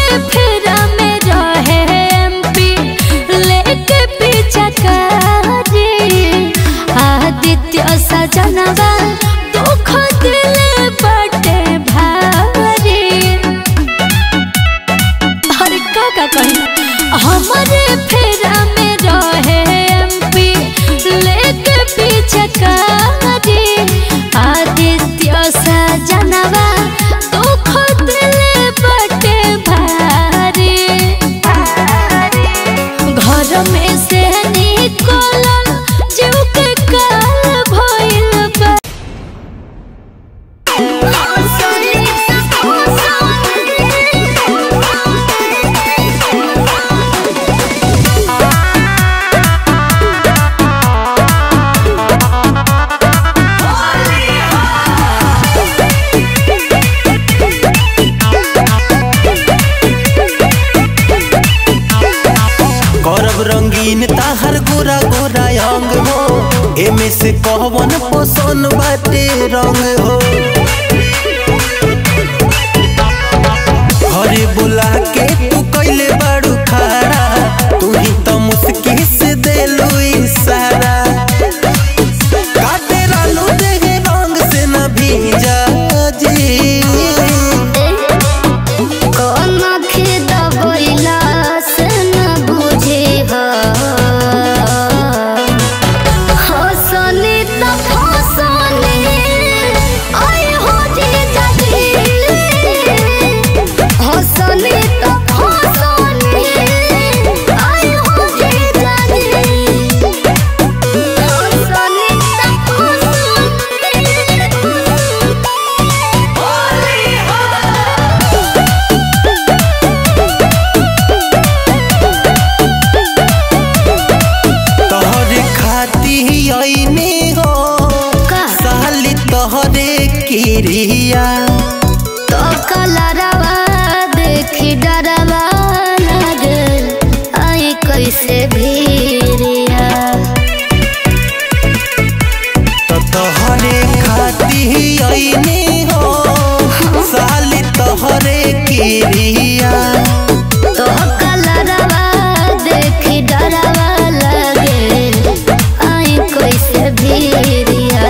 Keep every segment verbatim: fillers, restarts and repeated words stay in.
फेरा में रहे एमपी लेके पीछा कारी आदित्य सजनवा दुख दिले बटे भारी। हर का का कही हमारे फेरा में रहे एमपी लेके पीछे कारी आदित्य सजनवा दुख दिले बटे भारी। घर में से निकलल जीव के काल भइल बा। रंगीन ताहर गोरा गोरा अंग हो एमे से कहवन पसंद बाटे रंग हो। हरे बुला के तू कैले बाड़ू खाड़ा तू ही तो मुस्की से देलू इशारा काटे रालू देहे रंग से न भीजा जी। तो कलरवा देखी डरवा लगे आई कैसे भीरिया। तो तोहरे खाती आईने हो साली तोहरे किरिया। तो कलरवा देखी डरवा लगे आई कैसे भीरिया।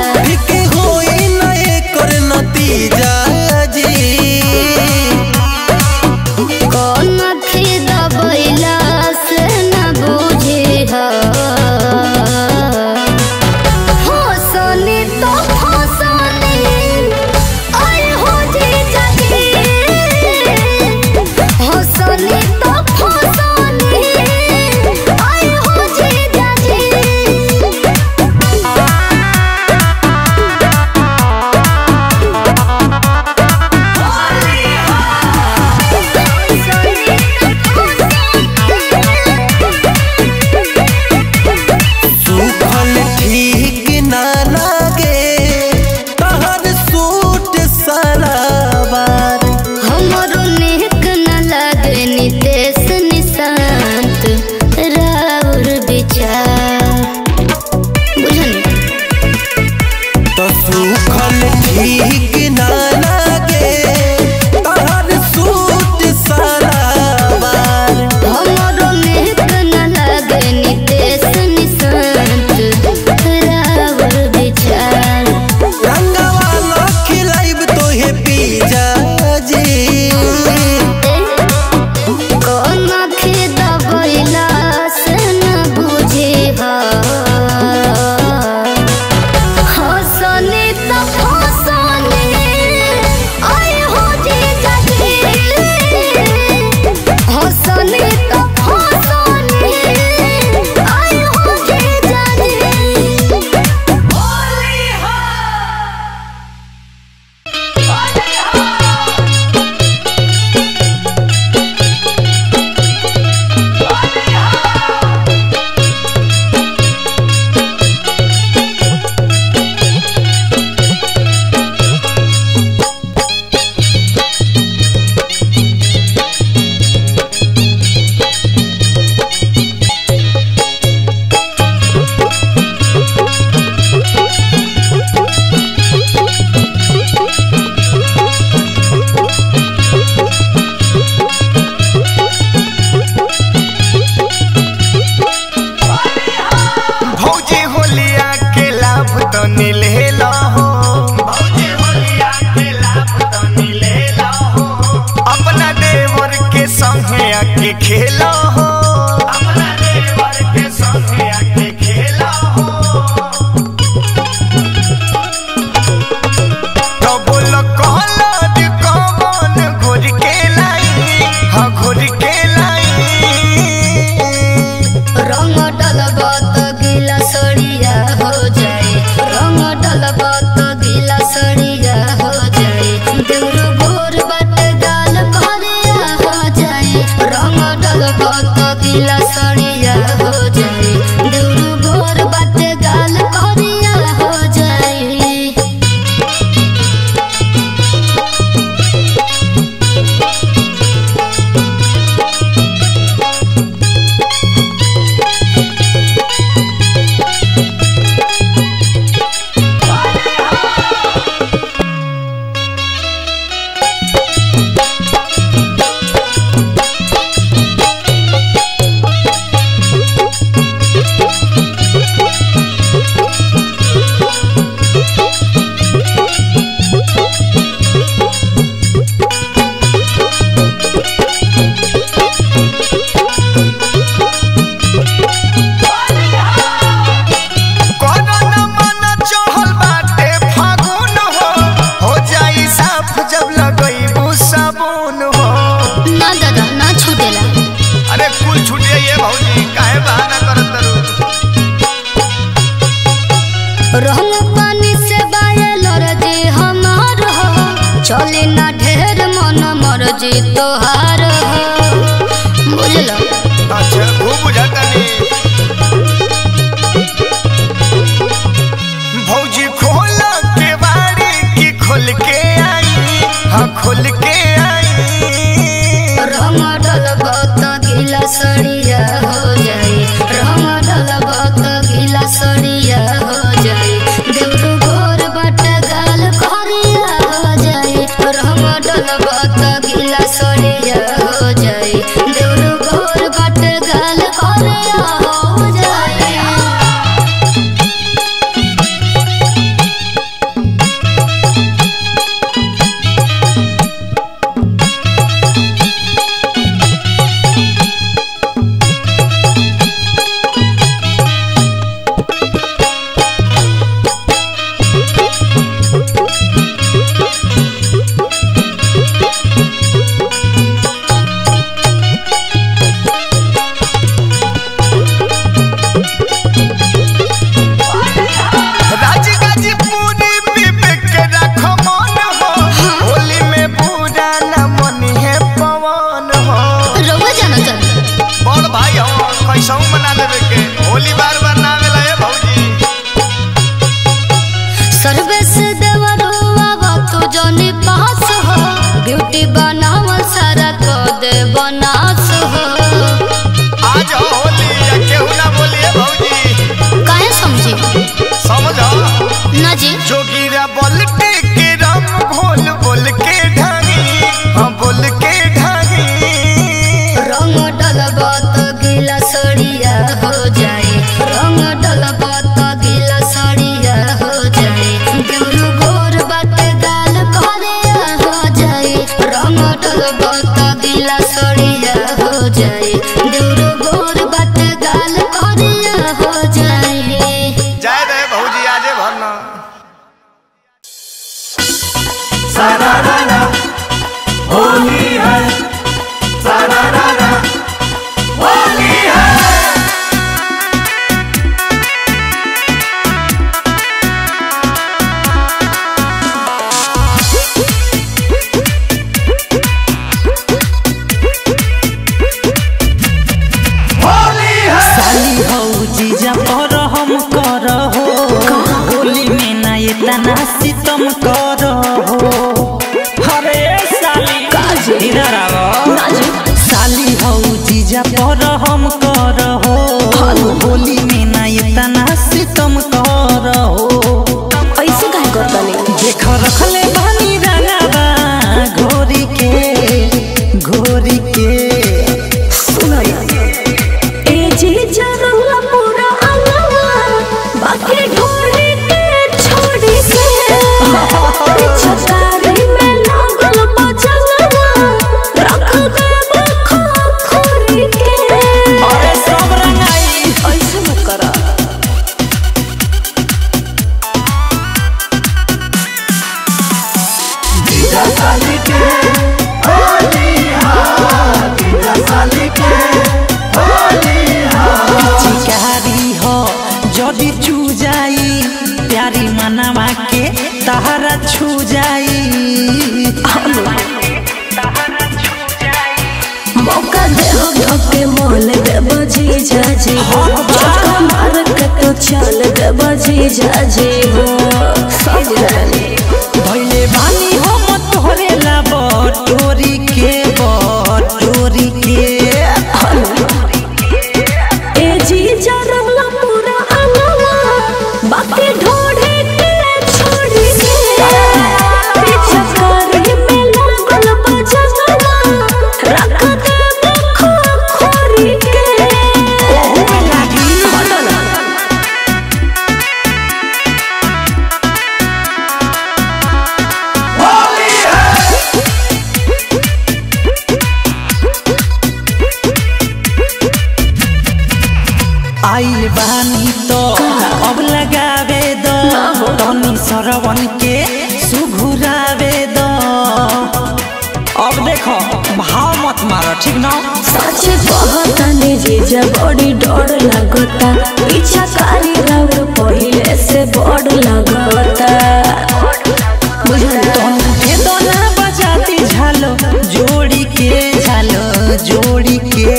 संगे आके खेला हो, अपना देवर के संगे आके खेला हो। तो बोल कहला कौन घोर के लाई, हाँ घोर के लाई। रंग डलबा तो गीला सड़िया हो जाए, रंग डलबा तो गीला सड़िया हो जाए। देउरू भोर बट गाल करिया हो जाए, रंग डलबा तो गीला सड़िया हो जाए। देउरू भोर बट गाल करिया हो जाए। रंग पानी से बायल रे हमार हो, चले ना ढेर मन मर्जी तोहार हो, बुझल? अच्छा खूब बुझाता नहीं। भौजी खोल के बाड़ी की खोल के आई, हाँ खोल के आई। रंग डलबा तो गीला सड़िया हो जाए, रंग डलबा तो गीला सड़िया हो जाए। देउरू भोर बट गाल करिया हो जाए, रंग डलबा तो गीला सड़िया हो जाए। देउरू भोर बट गाल करिया हो जाए। होली बार बार ना मिला है भौजी। सर्वेश देवरुआ तो जनी पास हो, ब्यूटी बनाव सारा को दे बनास हो। आज होली या केहू ना बोलिए भौजी। काहे समझी? समझो ना जी। जोगिरा बोल के के रंग घोल बोल के ढागी, हाँ बोल के ढागी। रंग डलबा तो गीला सड़िया हो जाए, रंग डलबा तो गीला सड़िया हो जाए। देउरू भोर बट गाल करिया हो जाए, रंग डलबा तो गीला सड़िया हो जाए। देउरू भोर बट गाल करिया हो जाए। जाए रहे भौजी आजे भरना। सारा रारा होली है, सारा रारा होली है। साली हो जीजा पर हम कर हो, होली में ना ये तना सितम कर हो। अरे साली इधर आओ, साली हो जीजा पर हम कर हो, होली में ना ये तना सितम कर हो। ऐसे काहे करता नहीं? देख रखले बानी रंगाबा घोरी के घोरी के। सुना ना, ए जीजा रंगला पूरा अंगवा, बाकी ढोरी के छोड़ी के। छतारी में लागल बचलवा, रख दे मौका दे हो धोके मोल दे बजी जाजी हो चक्का मार के तो चल दे बजी जाजी हो सब जानी भइले बानी हो मत होरे ला बटोरी के बटोरी के ए जी जरला पूरा अंगवा बाकी ढोढ़े के छोड़ी के पीछे करी में लागल बजवा रख दे खो खोरी के ओ में लागी बदला आइल बानी तो अब लगावे दो तनी सरवन के सुघुरावे दो अब देखो भाव मत मारो ठीक ना सच कहतानी जीजा बड़ी डर लगता पीछा कारी राउर पहिले से बड़ लगता बुझल के दोना बजाती झालो जोड़ी के झालो जोड़ी के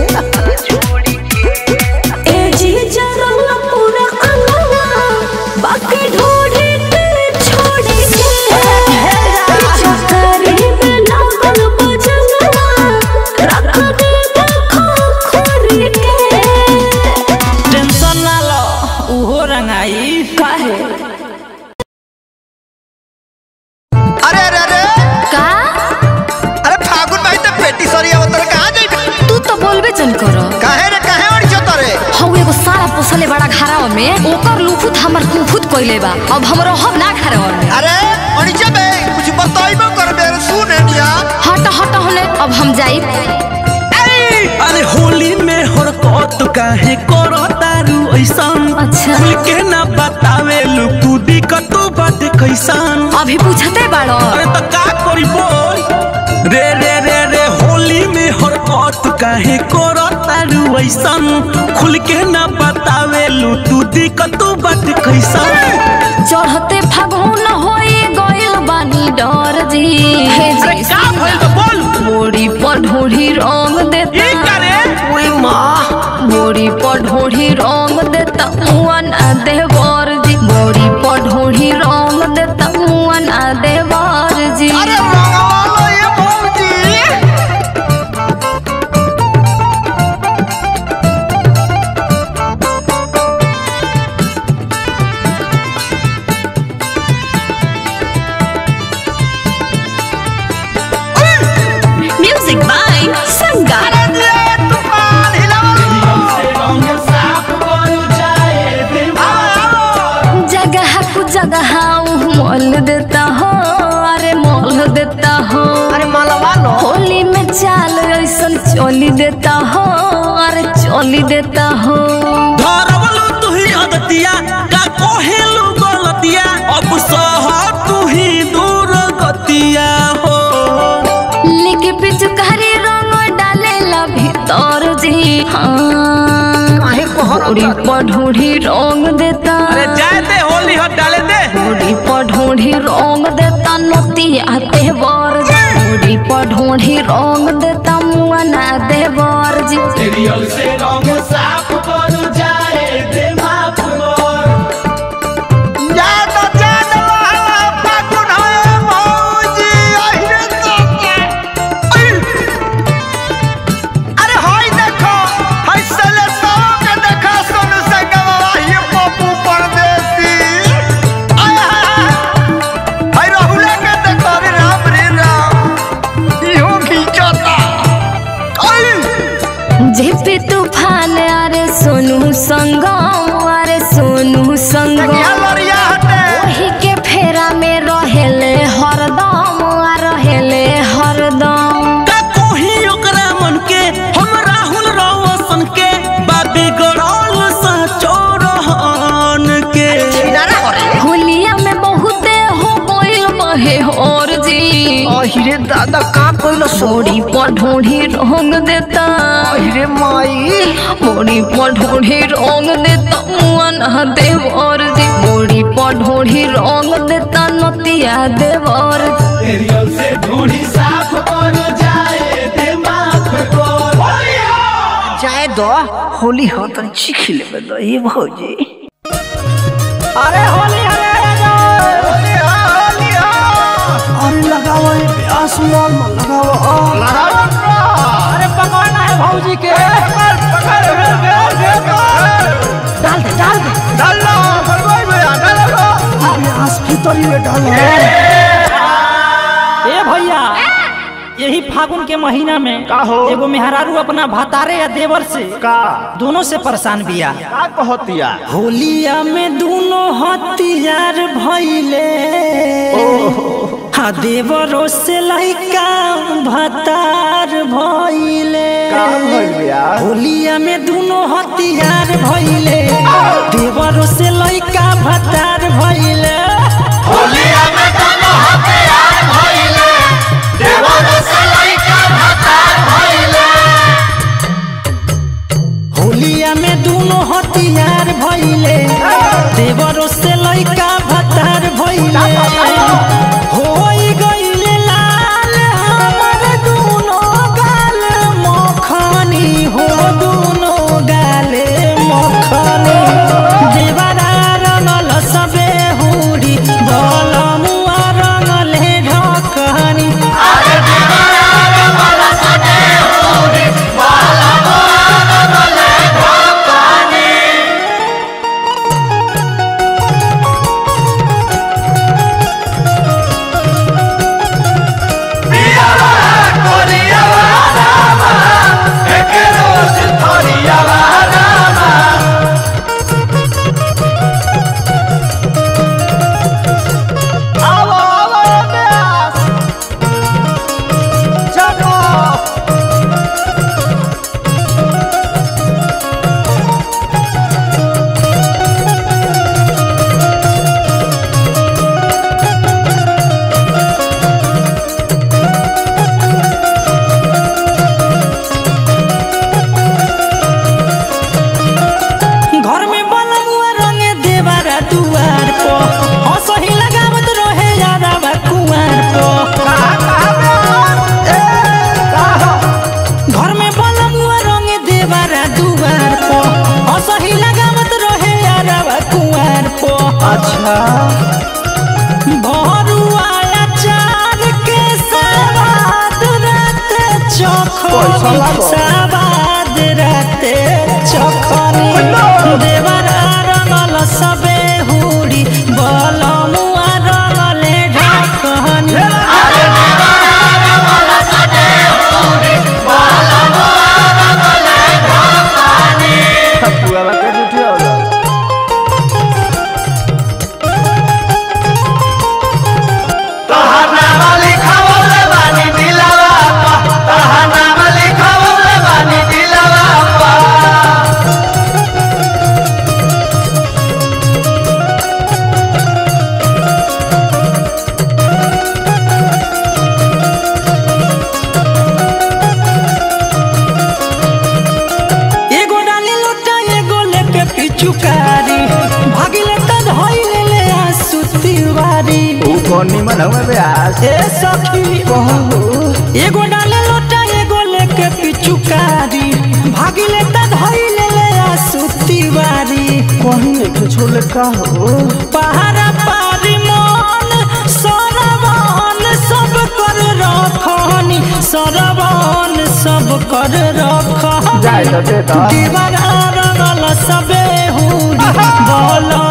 ए जीजा रंगला पूरा अंगवा बाकी ढोढ़े के छोड़ी के पीछा कारी में लागल बजवा रख दे खो खोरी के टेंशन ना लो उहो रंगाई काहे अरे अरे अरे का अरे फागुन भाई तो पेटी सरी अवतर कहां जाई तू तो बोलबे जन कर काहे रे काहे अड़ी जतो रे हौ एगो सारा पोसले बड़ा घराव में ओकर लुफुत हमर कुफुत कइले बा अब हमरो हम ना घराव में अरे अड़ी जबे कुछ बताइबो करबे रे सुने निया हट हट होले अब हम जाई अरे होली में हरकत काहे करो तारू ऐसन अच्छा। खुल के ना बतावे लू तू दिक्कत बात कैसन अभी पूछते बाड़ो अरे तो का करी बोल रे रे रे रे होली में हरकत काहे करो तारू ऐसन खुल के ना बतावे लू तू दिक्कत बात कैसन चढ़ते फागुन होई गइल बानी डर जी हे अरे जी का भइल तो बोल बोड़ी पर ढोढ़ी रंग देता ई करे ओए माँ बोड़ी पर ढोढ़ी रंग देता मुआ ना देवर जी बोड़ी पर ढोढ़ी रंग देता मुआ ना देवर जी अरे रंगवालो ये भौजी म्यूजिक बाय संगार तूफान जगह कु जगह मोल देता हो अरे मोल देता हो अरे मालवा लो होली में चाल ऐसन चोली देता हो अरे चोली देता हो धरवलू तू ही अगतिया का कोहेलू गलतिया अब सह तू ही दूर गतिया हो लिख पिचकारी रंग डालेला भीतर जी हाँ काहे कोहर बोड़ी पर ढूढ़ी रंग देता अरे जाए दे होली हट डाले दे बोड़ी पर ढूढ़ी रंग देता नोतिया देवर जी बोड़ी पर ढूढ़ी रंग देता मुआ ना देवर जी सीरियल से रंग साफ कर जाए दे माफ कर जा तो जा दो फागुन है भौजी आइरे तो अरे होई देखो हई सले सॉन्ग देखा सोनू संगवा ये पप्पू परदेसी आय हई राहुल के देखो रे राम रे राम इहो खींचता आई जेपी तूफान अरे सोनू संगम अरे सोनू संगम क्या लड़िया हटे वही के फेरा में रहेले हरदम आ रहेले हरदम का कोही ओकरा मन के हम राहुल रोशन के बाबी गड़ौल सा चोरहन के किनारा करे होलिया में बहुते हो गइल बहे और जी अहिरे दादा का कोइलो बोड़ी पर ढूढ़ी रंग देता अहिरे माई बोड़ी पर ढूढ़ी रंग देता मुआ ना देवर जी बोड़ी पर ढूढ़ी रंग देता नतिया देवर जी सीरियल से ढूंढी साफ कर जाए दे माफ कर दो होली हो तनी चीख लेबे दो ये भौजी। अरे होली हले होली होली अरे लगाओ ये प्यास माल में लगाओ लगाओ अरे पकड़ना है भौजी के पकड़ पकड़ डाल दे डाल दे डाल लो फरमाई भैया डाल लो अरे आस भीतरी में डालो ए भैया यही फागुन के महीना में का हो एगो मेहरारू अपना भातारे या देवर से का दोनों से परेशान बिया का कहतिया होलिया में दोनों हथियार भइले हा देवरो से लइका भातार भइले का भइल बिया होलिया में दोनों हथियार भइले देवरो से लइका भातार भइले होलिया में दोनों हथियार भइले देवरो से लइका भातार भइले होलिया में दोनों हथियार भइले देवरो से लइका भातार भइले होई गइले लाल हमर दोनों गाल मखनी हो दोनों गाले मखनी देवरा रंगल सबे हुरी बलमुआ रंगले ढकनी अरे देवरा रंगल सबे हुरी बलमुआ रंगले ढकनी सवाद रहते चखनी देवरा रंगल सबे हुरी बलमुआ रंगले ढकनी अरे देवरा रंगल सबे हुरी बलमुआ रंगले ढकनी पुआला के जुटिया हो तोहरा वाली खावले बानी दिलावा तोहरा वाली खावले बानी दिलावा एगो डाली लोटा एगो लेके पिचुकारी भागिले त धइले ले आसुतिवारी ऊ कोनी मनवे ब्यास ए सखी कहू एगो डाले लोटा एगो लेके पिचुकारी भागिले त धइले ले आसुतिवारी कहीं के छोले का हो पहाड़ा पारी मन सरवन सब कर रखनी सरवन सब कर रख जाय तो दे ता दीवार रंगल सबे हुरी बोल